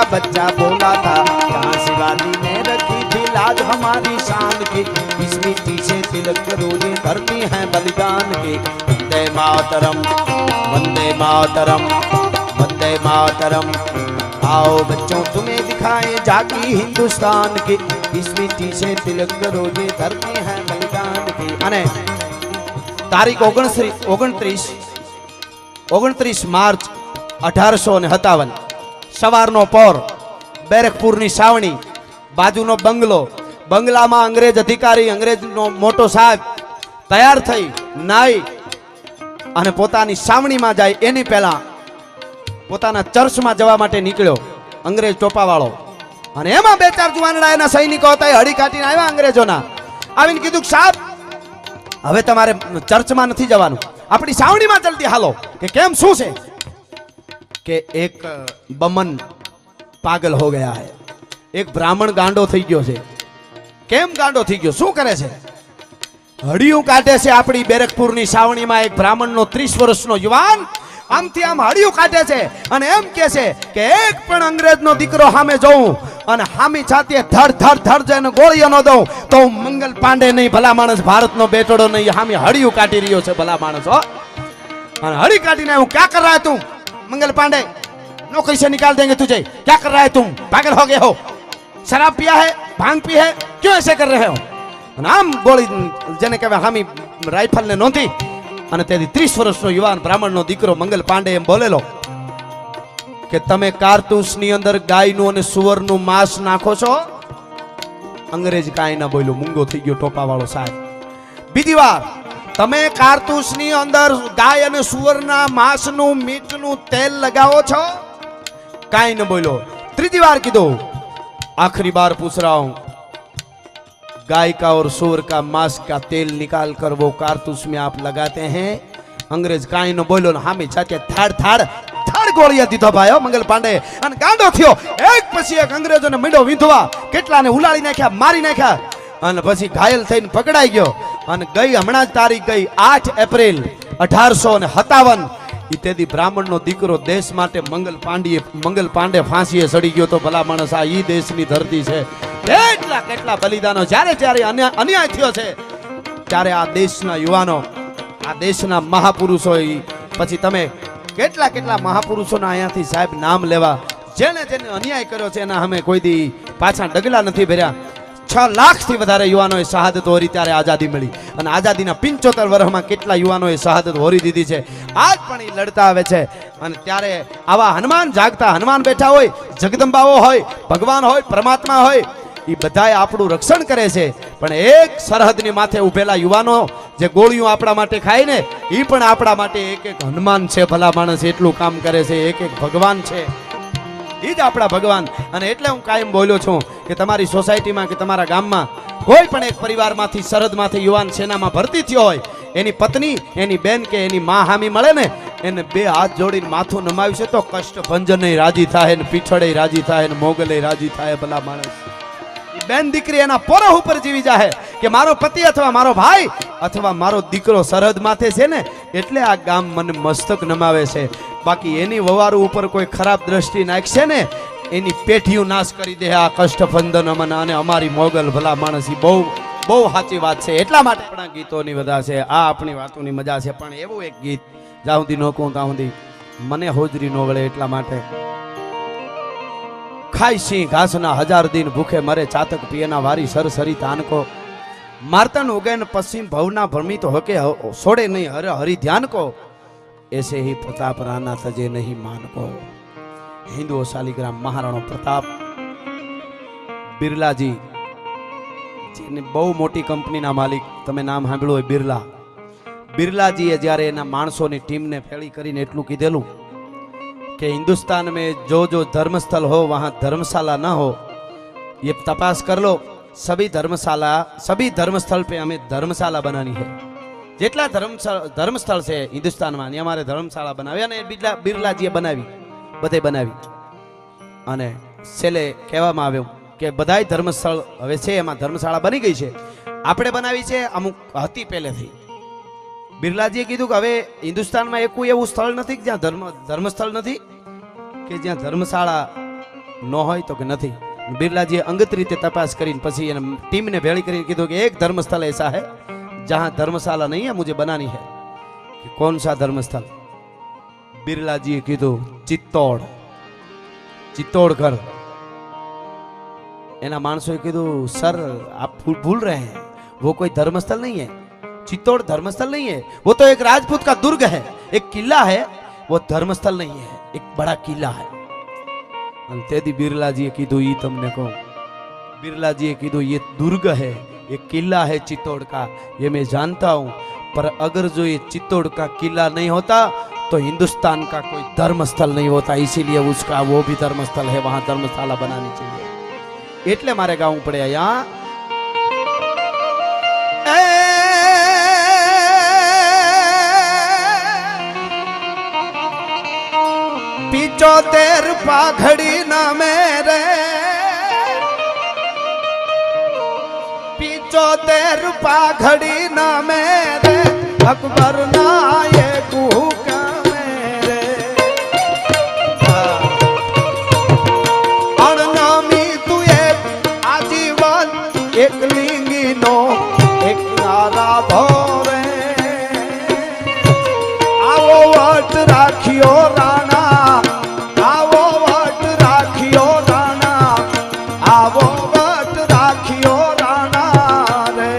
का बच्चा बोला था, यहाँ शिवाजी ने रखी थी लाज हमारी शान की, इस मिट्टी से तिलक करो ये धरती है बलिदान की। वंदे मातरम, वंदे मातरम, वंदे मातरम। आओ बच्चों तुम्हें दिखाए झांकी हिंदुस्तान की, इस मिट्टी से तिलक करो ये धरती है बलिदान की। અને તારીખ 29 માર્ચ 1857 સવારનો પોર, બેરકપુરની સાવણી, બાજુનો બંગલો, બંગલામાં અંગ્રેજ અધિકારી, અંગ્રેજનો મોટો સાહેબ તૈયાર થઈ નાઈ અને પોતાની સાવણીમાં જાય એની પહેલા પોતાના ચર્ચમાં જવા માટે નીકળ્યો અંગ્રેજ ટોપાવાળો। અને એમાં બે ચાર જુવાનડા એના સૈનિકો હતા, હળી કાઢીને આવ્યા અંગ્રેજોના, આવીને કીધું સાહેબ હવે તમારે ચર્ચમાં નથી જવાનું, આપણી સાવણીમાં જલ્દી હાલો। કે કેમ, શું છે? કે એક બમન પાગલ હો ગયા હે, એક બ્રાહ્મણ ગાંડો થઈ ગયો છે। કેમ ગાંડો થઈ ગયો, શું કરે છે? હડિયું કાઢે છે આપણી બેરકપુરની સાવણીમાં એક બ્રાહ્મણનો 30 વર્ષનો યુવાન આમથી આમ હડિયું કાઢે છે અને એમ કહે છે કે એક પણ અંગ્રેજનો દીકરો સામે જોઉં અને હામી છાતીએ ધડ ધડ ધડ જઈને ગોળીઓ ન દઉં તો હું મંગલ પાંડે નહીં, ભલા માણસ ભારતનો બેટોડો નહીં, હામી હડિયું કાઢી રહ્યો છે ભલા માણસ હો। અને હડી કાઢીને હું ક્યાં કર રહા है तुम मंगल पांडे, नौकरी से निकाल देंगे तुझे, क्या कर रहा है तुम, पागल हो गए हो, शराब पिया है, भांग पी है, क्यों ऐसे कर रहे हो? आम गोली जेने कहे हामी राइफल ने नोंधी અને તેથી 30 વર્ષનો યુવાન બ્રાહ્મણનો દીકરો મંગલ પાંડે એમ બોલેલો કે તમે કારતૂસની અંદર ગાયનું અને સુવરનું માંસ નાખો છો? અંગ્રેજ કાંઈ ના બોલ્યો, મૂંગો થઈ ગયો ટોપાવાળો સાહેબ। બીજી વાર તમે કારતૂસની અંદર ગાય અને સુવરના માંસનું મીઠનું તેલ લગાવો છો? કાંઈ ન બોલ્યો। ત્રીજી વાર કીધું, आखिरी बार पूछ रहा हूं, गाय का और सूअर का मांस का तेल निकाल कर वो कारतूस में आप लगाते हैं? अंग्रेज काई न बोलो, हामी जाते थाड़ थाड़ थाड़ गोळिया दीधो भाईओ मंगल पांडे અને ગાંડો થયો। એક પછી એક અંગ્રેજોને મીડો વીંધવા, કેટલાને ઉલાળી નાખ્યા, મારી નાખ્યા અને પછી ઘાયલ થઈને પકડાઈ ગયો। અને ગઈ હમણાં જ તારીખ ગઈ 8 એપ્રિલ 1857 इत्यादि ब्राह्मण नो दीकरो देश माटे मंगल पांडे फांसीए सड़ी गयो तो भला माणस आ ई देशनी धरती छे। કેટલા કેટલા બલિદાનો જ્યારે જ્યારે અન્યાય થયો છે ત્યારે આ દેશના યુવાનો, આ દેશના મહાપુરુષો, પછી તમે કેટલા કેટલા મહાપુરુષોના અહીંયાથી સાહેબ નામ લેવા, જેને જેને અન્યાય કર્યો છે એના અમે કોઈ દી પાછા ડગલા નથી ભર્યા। 6 લાખથી વધારે યુવાનોએ શહાદત હોરી ત્યારે આઝાદી મળી અને આઝાદીના 75 વર્ષમાં કેટલા યુવાનોએ શહાદત હોરી દીધી છે। આજ પણ એ લડતા આવે છે અને ત્યારે આવા હનુમાન જાગતા, હનુમાન બેઠા હોય, જગદંબાઓ હોય, ભગવાન હોય, પરમાત્મા હોય, એ બધાએ આપણું રક્ષણ કરે છે। પણ એક સરહદની માથે ઉભેલા યુવાનો જે ગોળીઓ આપણા માટે ખાય ને, એ પણ આપણા માટે એક એક હનુમાન છે ભલા માણસ, એટલું કામ કરે છે, એક એક ભગવાન છે, એ જ આપણા ભગવાન। અને એટલે હું કાયમ બોલ્યો છું કે તમારી સોસાયટીમાં કે તમારા ગામમાં કોઈ પણ એક પરિવારમાંથી સરહદમાંથી યુવાન સેનામાં ભરતી થયો હોય, એની પત્ની, એની બેન કે એની માં હામી મળે ને, એને 2 હાથ જોડીને માથું નમાવ્યું છે તો કષ્ટભંજન રાજી થાય ને, પીઠળે રાજી થાય ને, મોગલે રાજી થાય ભલા માણસ। બેન દીકરી એના પોરહ ઉપર જીવી જાય કે મારો પતિ અથવા મારો ભાઈ અથવા મારો દીકરો સરહદ માથે છે ને, એટલે આ ગામ મને મસ્તક નમાવે છે। બાકી એની વવારું ઉપર કોઈ ખરાબ દ્રષ્ટિ નાખશે ને, એની પેઠીઓ નાશ કરી દે આ કષ્ટભંજન અમન અને અમારી મોગલ ભલા માણસ। બહુ બહુ સાચી વાત છે। એટલા માટે આપણા ગીતોની મજા છે, આ આપણી વાતોની મજા છે। પણ એવું એક ગીત જ્યાં સુધી ન કહું ત્યાં સુધી મને હોજરી ન વળે। એટલા માટે ખાઈ સિંહ ઘાસના 1000 दिन भूखे मरे चातक पियना वारी सरसरी तान को मारतन उगैन पश्चिम भवना भ्रमित होके छोड़े नहीं हर हरि ध्यान को ऐसे ही प्रताप राणा तजे नहीं मान को। हिंदुओ शालिग्राम महाराणा प्रताप बिरला जी જેને બહુ મોટી કંપનીના માલિક, તમે નામ સાંભળ્યું હોય બિરલા, બિરલાજીએ જ્યારે એના માણસોની ટીમને ફેળી કરીને એટલું કીધેલું कि हिंदुस्तान में जो जो धर्मस्थल हो वहां धर्मशाला ना हो, ये तपास कर लो। सभी धर्मस्थल पे हमें धर्मशाला बनानी है। जेटला धर्मस्थल से हिंदुस्तान में हमारे धर्मशाला बनावी અને બિરલાજીએ બનાવી, બધે બનાવી અને છેલ્લે કહેવામાં આવ્યું કે બધાય ધર્મસ્થળ હવે છે એમાં ધર્મશાળા બની ગઈ છે, આપણે બનાવી છે અમુક હતી પહેલેથી। બિરલાજીએ કીધું કે હવે હિન્દુસ્તાનમાં એક કોઈ એવું સ્થળ નથી કે જ્યાં ધર્મસ્થળ નથી, કે જ્યાં ધર્મશાળા ન હોય તો કે નથી। बिरलाजीए अंगत रीते तपास करीन पछी टीम ने भेड़ी करीन कीधुं कि एक धर्मस्थल ऐसा है जहां धर्मशाला नहीं है, मुझे बनानी है। कि कौन सा धर्मस्थल? बिरलाजीए कीधुं चित्तौड़, चित्तौड़गढ़। एना माणसोए कीधुं सर आप भूल रहे हैं, वो कोई धर्मस्थल नहीं है, चित्तौड़ धर्मस्थल नहीं है, वो तो एक राजपूत का दुर्ग है, एक किला है, वो धर्मस्थल नहीं है, एक बड़ा किला है। तेदी बिरलाजीए कीधुं ई तमने कहूं, बिरलाजीए कीधुं ये दुर्ग है, ये किला है चित्तौड़ का, ये मैं जानता हूं, पर अगर जो ये चित्तौड़ का किला नहीं होता तो हिंदुस्तान का कोई धर्मस्थल नहीं होता, इसीलिए उसका वो भी धर्मस्थल है, वहां धर्मशाला बनानी चाहिए। एटले मारे गाँव पड़े यहाँ पिचोतेर पाघड़ी न मेरे, पिचोतेर पाघड़ी न मेरे, अकबर ना ये कुक मेरे। अणनामी तू एक आजीवन, एक लिंगी नो एक नारा भोरे। आवो वट राखियो राणा, आवो वट राखियो राणा, आवो वट राखियो राणा रे।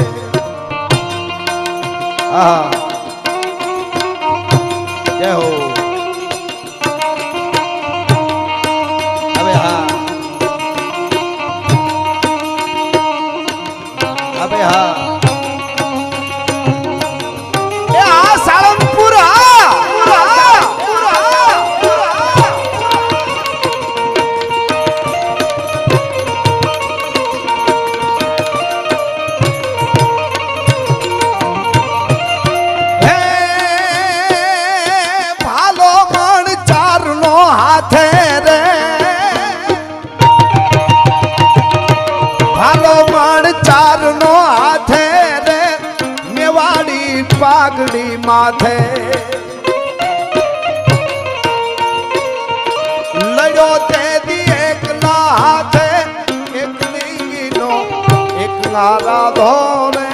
जय हो। अबे हाँ, अबे हाँ, सालनपुर पागड़ी माथे लड़ो ते दी एक लाथे, एक लिंगी नो एक नारा धोरे।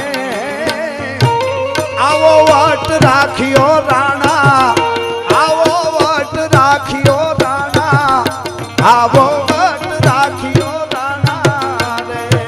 आवो वट राखियो राणा, आवो वट राखियो राणा, आवो वट राखियो राणा रे।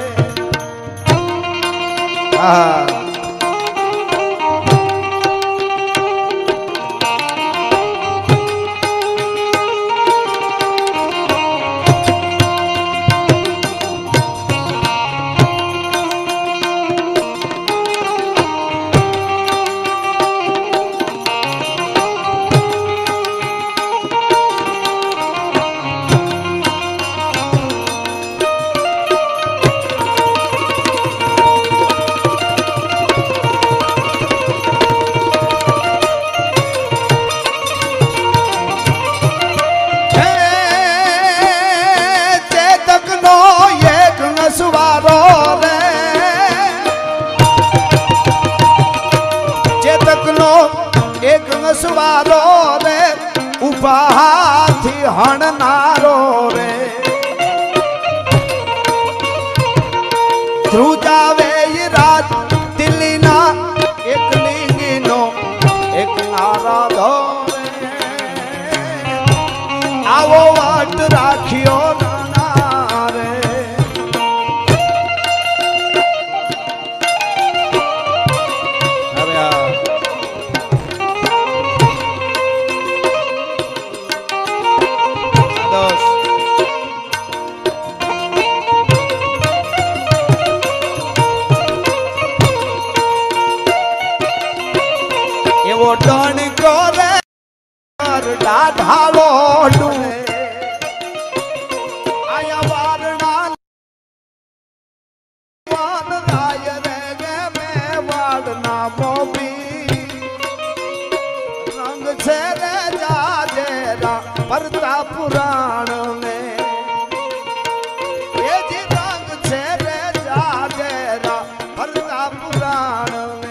सवारो रे उभा हाथी हणनारो रे। ध्रुजावे राज दिल्ली ना एक लिंगी नो एक नारा धोरे। आवो वट राखियो राणा रे। वो डन करे डाढ़ालो डूए आया वारणा मान राय रे में वाड़ना मोबी रंग से रे जाजेरा परता पुराण में ये जी रंग से रे जाजेरा परता पुराण में।